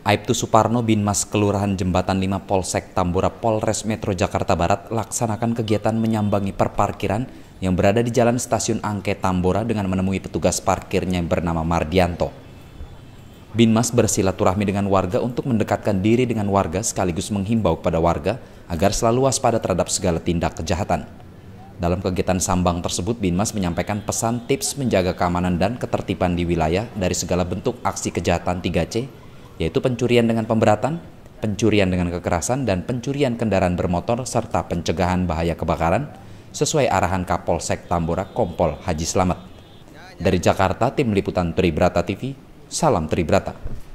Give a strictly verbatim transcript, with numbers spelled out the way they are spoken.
Aibtu Suparno Binmas Kelurahan Jembatan lima Polsek Tambora Polres Metro Jakarta Barat laksanakan kegiatan menyambangi perparkiran yang berada di Jalan Stasiun Angke Tambora dengan menemui petugas parkirnya yang bernama Mardianto. Binmas bersilaturahmi dengan warga untuk mendekatkan diri dengan warga sekaligus menghimbau kepada warga agar selalu waspada terhadap segala tindak kejahatan. Dalam kegiatan sambang tersebut, Binmas menyampaikan pesan tips menjaga keamanan dan ketertiban di wilayah dari segala bentuk aksi kejahatan tiga C, yaitu pencurian dengan pemberatan, pencurian dengan kekerasan, dan pencurian kendaraan bermotor, serta pencegahan bahaya kebakaran, sesuai arahan Kapolsek Tambora Kompol Haji Slamet. Dari Jakarta, Tim Liputan Tribrata T V, salam Tribrata.